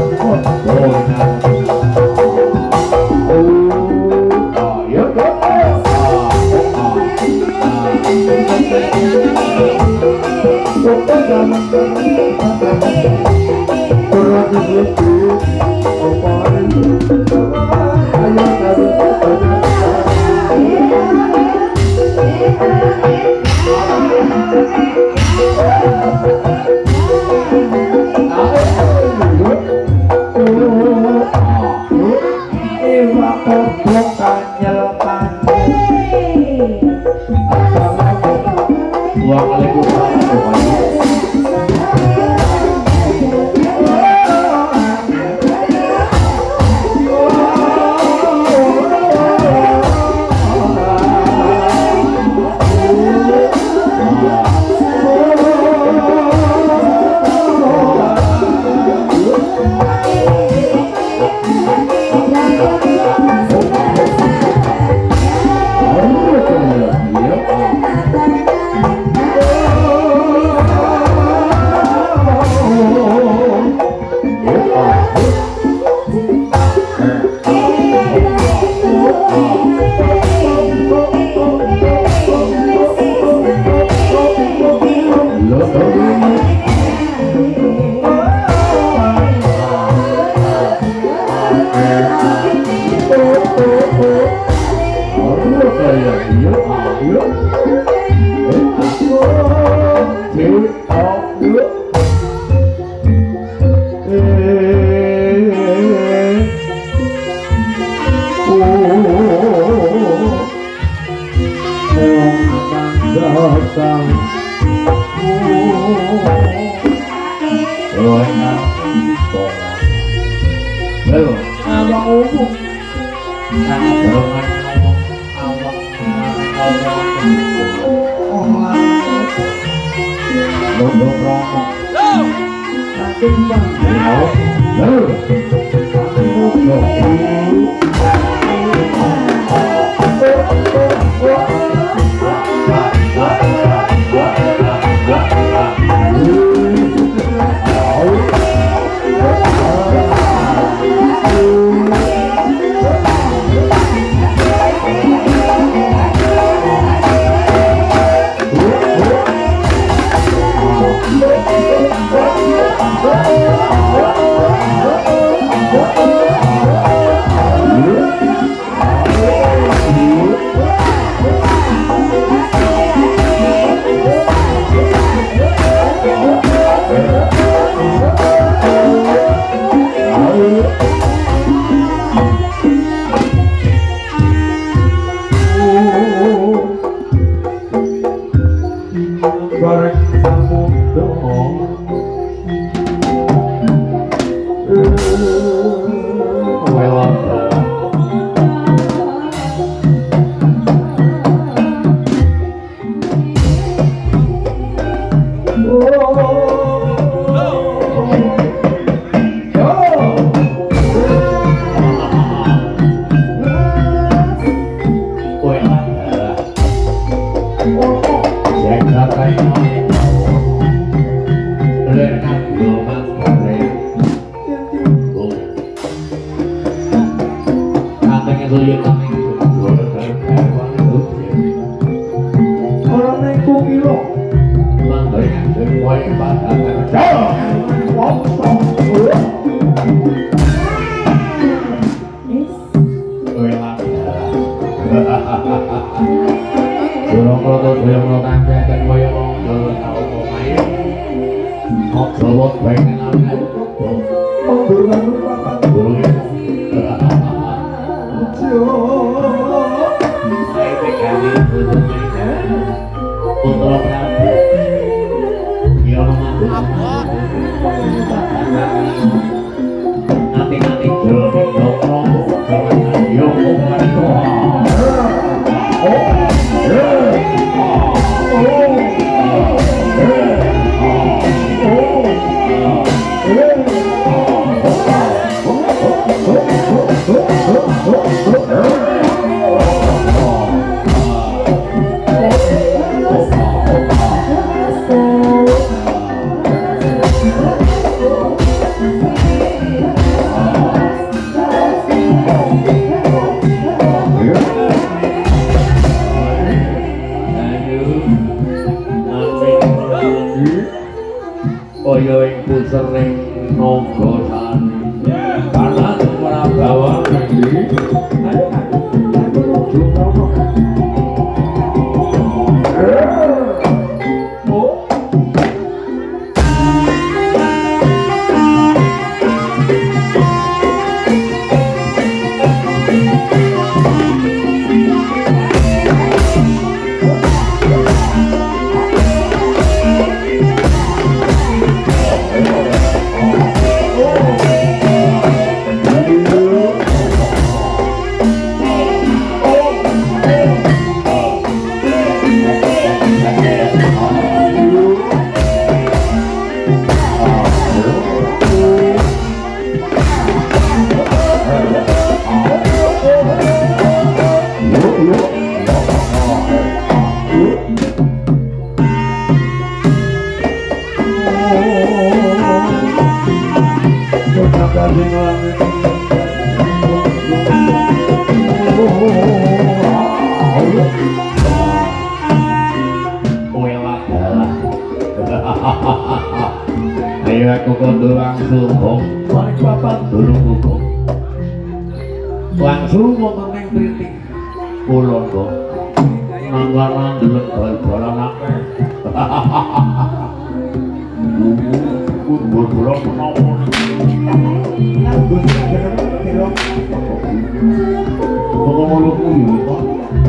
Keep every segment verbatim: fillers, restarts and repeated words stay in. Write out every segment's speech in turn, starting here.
Oh, sering nogo sani karena ora bawa iki ayo aku nuju kono aku kondo langsung kong paling papat dulu kong langsung ngomong neng kritik kulon kong nanggaran delek bal-balan ake kubur bulan menawon ngomong-ngomong yuk kong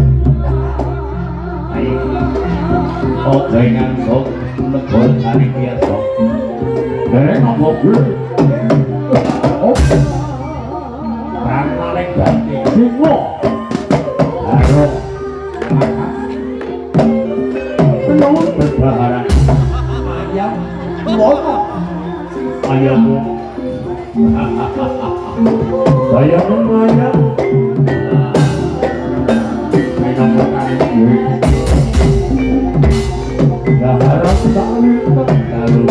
oh dengan kong lekol hari biasa Derek ngomong gue oh karena lek ganti semua harus penuh berbaharan ayam ngomong ayammu ayammu ayam minum makan gue gak harap sekali lalu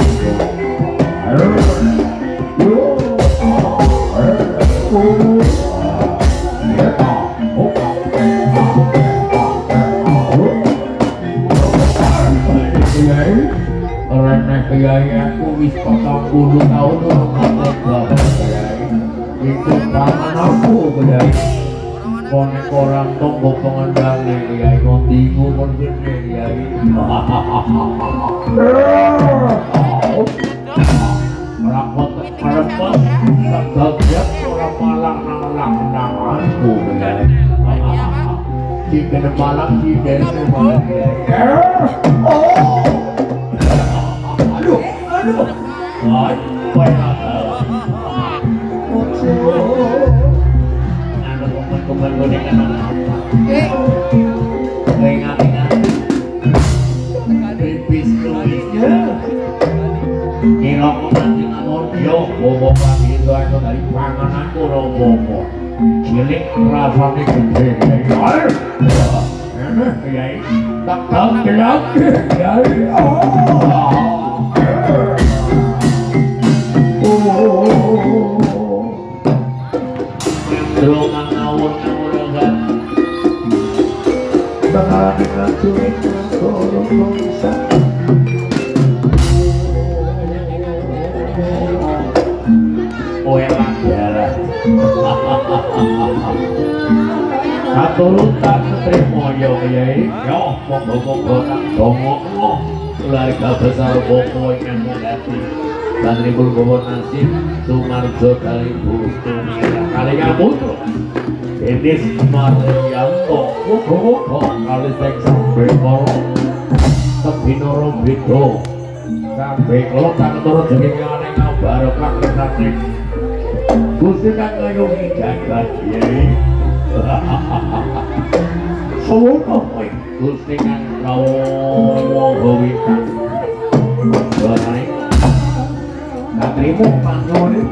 Kiai aku wis patang puluh tahun orang itu paman aku Kiai konek orang tonggo pengendali Kiai kontiku pun gede Kiai orang kotek merepot tak gagiat orang malang nang nang aku Kiai si kena malang si kena malang Aduh, wah, banyak. Ada komen-komen godengan apa? Ingat-ingat. Pipis kumisnya. Kira kemanjing amor yo, bobo kami itu aku dari pangananku robobo. Cilik rasanya gede. Ayo, enak ya. Tak tahu bilang ya. Oh. Rumah ngawur-ngawur bakalan ngaturin ngorong bisa kowe landaran katulutan Trimoyo Kyai yo monggo-monggo nang donga keluarga besar Bopo ingkang mundhati Bantripun Bawa Nasib Sumarjo Kalibu Tumira Kaliya Putra Denis Maryanto muga-muga kali sing sampe kala Tebinara Beda sampe kala kang turut jenengane ngabarokah kesane Gusti kang ngayomi jagat Kyai Sono Gusti kang rawa gawitan Barane Katrimu pangone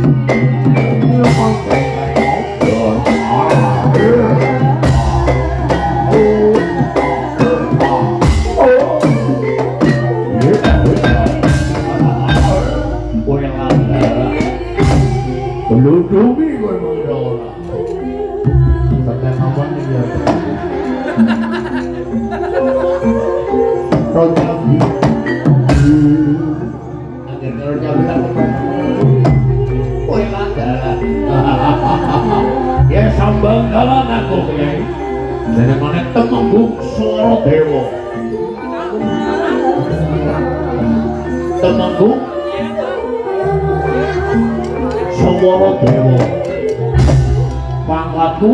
Lutumi gue mendola Sampai kapan dia Rojabi Akhirnya Rojabi tak Temenggung Swara Dewa. Temenggung Swara Dewa. Pangkatku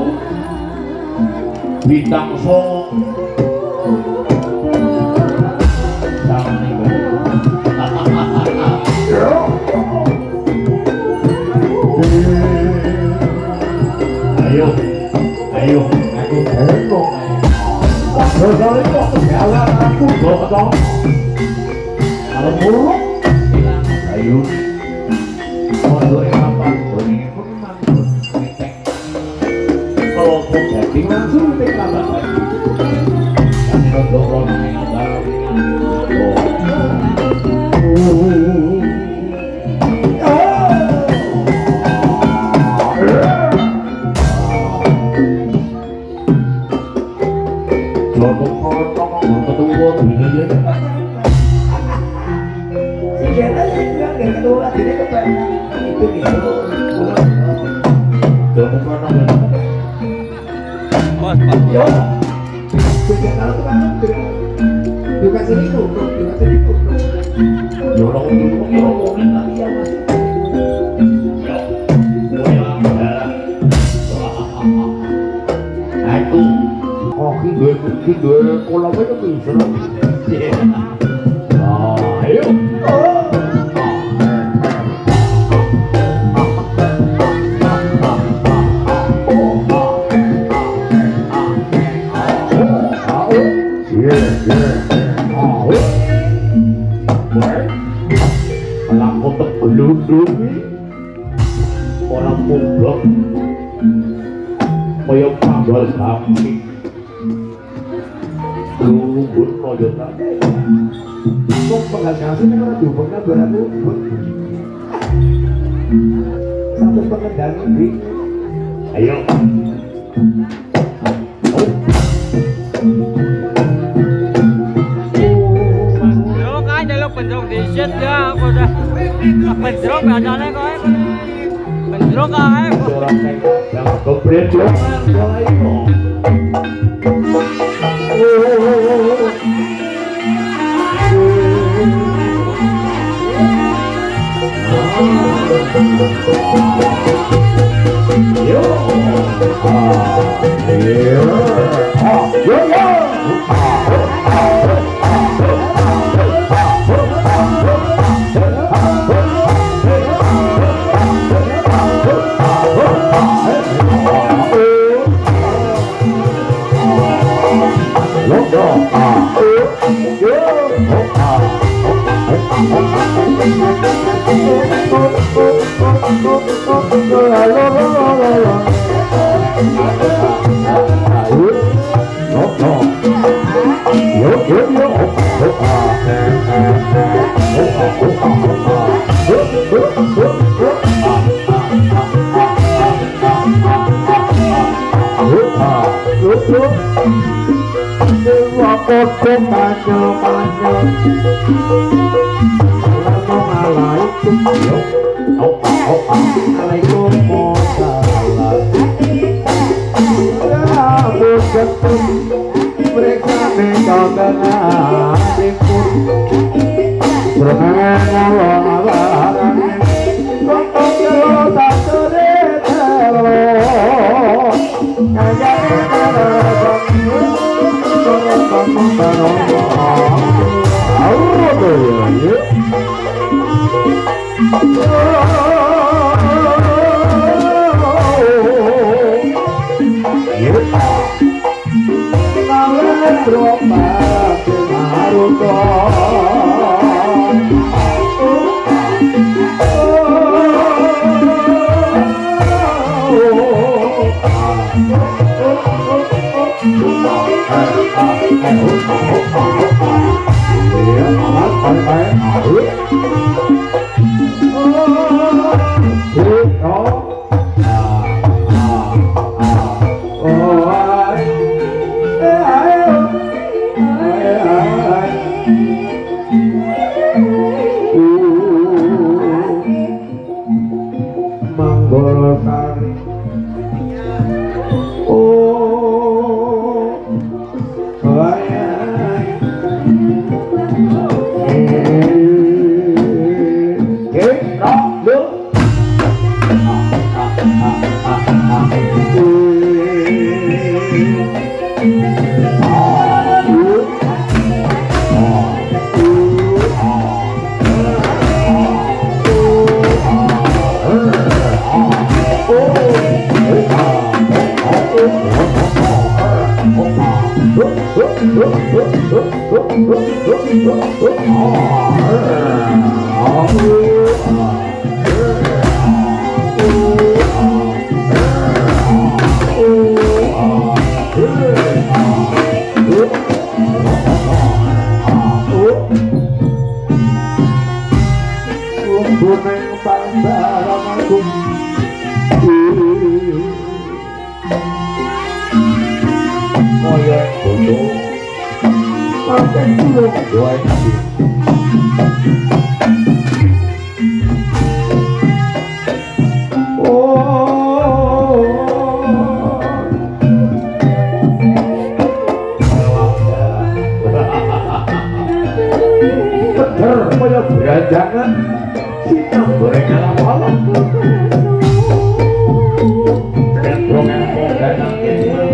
bintang songo. Ayo, ayo, aku berengkong. Berkali kok segala aku gotong. Kalau buruk, ayo. Mondor apa? Ini pun mantul. Kalau pun jadi langsung tinggal apa? Kami nodong yang dalam Jangan kita gorengan apa-apa Gendrongan dan angin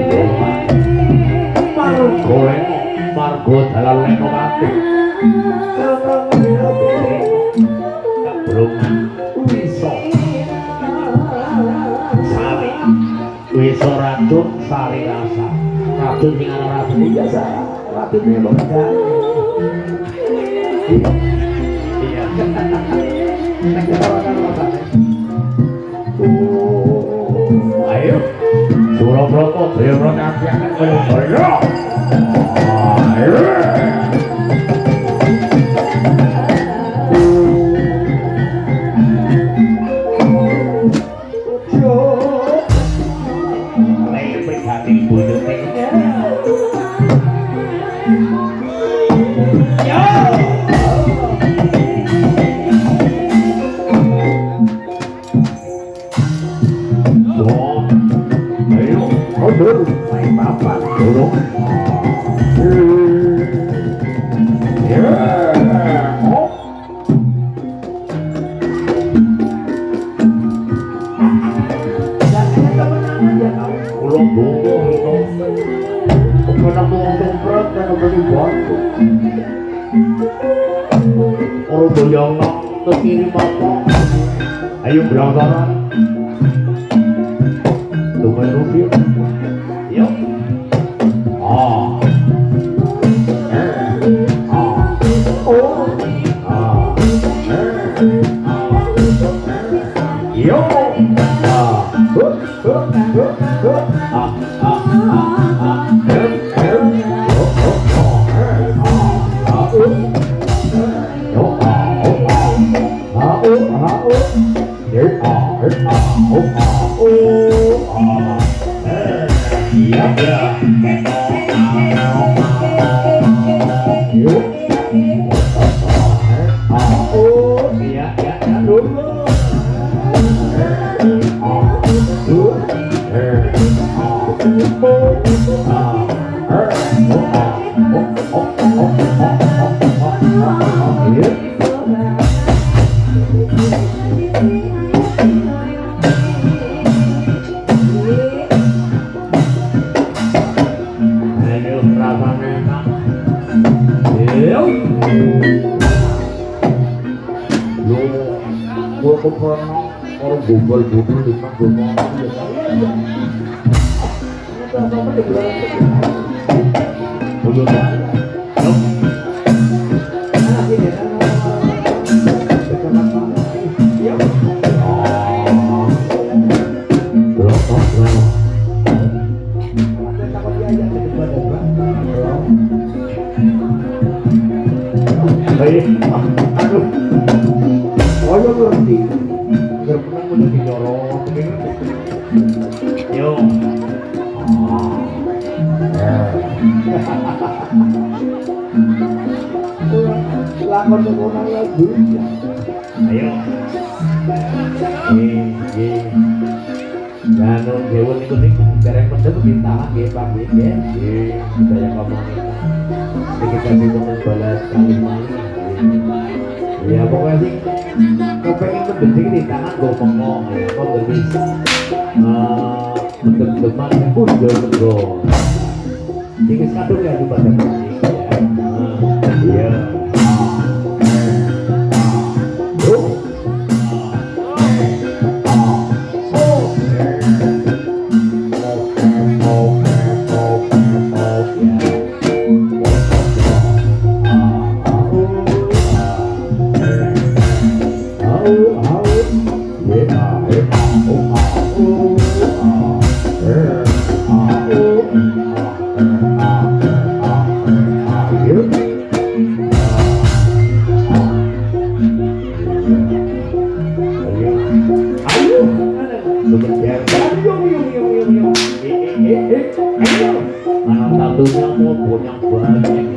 Margo goreng Margo dalam leno mati Kebrungan Wiso Sari Wiso racun Sari rasa Racun dengan racun biasa Racun ini bukan ayo Surabrata Dewa Nyati akan menyumbaya ayo ayo prihati bunuh dulu, main papan dulu. Ya, oh. Jangan kemenangan aja kamu. Ulang dulu, kemenang uang berat dan beri bantu. Orang boyong ke kiri apa? Ayo berangkat. Tuhan rupiah. Yuk. Ah. Eh. Ah. Oh. Ah. Eh. Ah. Yuk. Ah. Huh. Huh. Huh. Huh. Ah. Ah. Ah. Ah. Huh. Huh. Oh. Oh. Oh. Eh. Ah. Ah. Oh. Yuk. Ah. Oh. Ah. Ah. Oh. Ah. Oh. Yuk. Ah. Ah. Oh. Ah. Oh. Ah. Iya, ya. Yuk. Oh, iya, ya, ya dulu. Orang gombal-gombal di mana lakon orang lagu. Ayo. Eh, eh. Jangan dewan itu nih, dereng pendem minta lagi Pak Bik ya. Eh, saya ngomong itu. Sedikit kasih teman balas kali malam. Ya pokoknya sih, kau pengen kepenting di tangan gue pengong ya, kau berbis. Mendem-deman ya, udah-udah. Ini kadung ya di pada musik ya. Iya. Anak satunya mau punya banyak.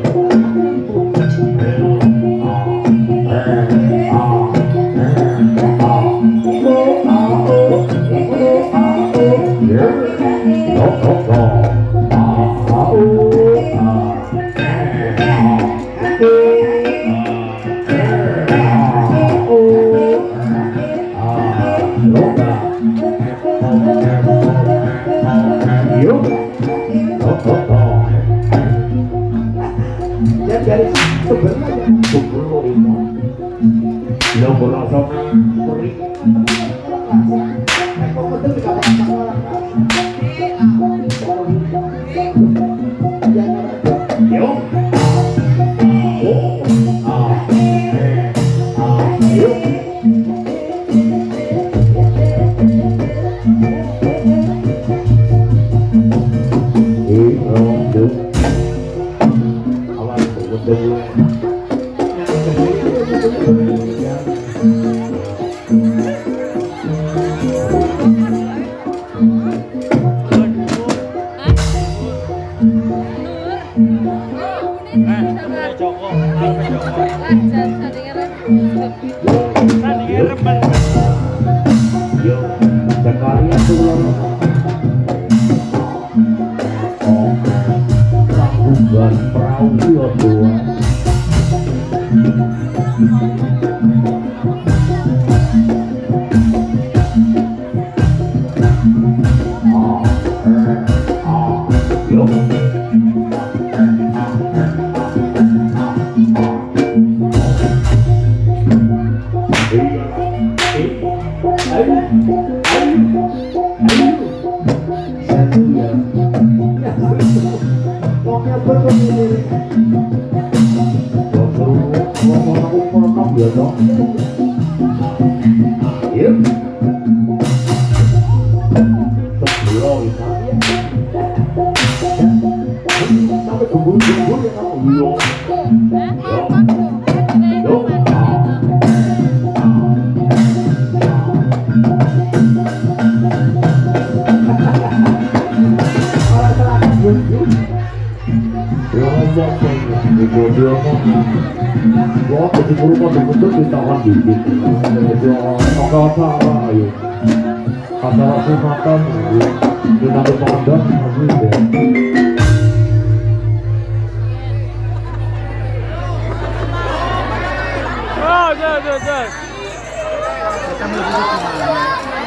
Oh, jangan, jangan.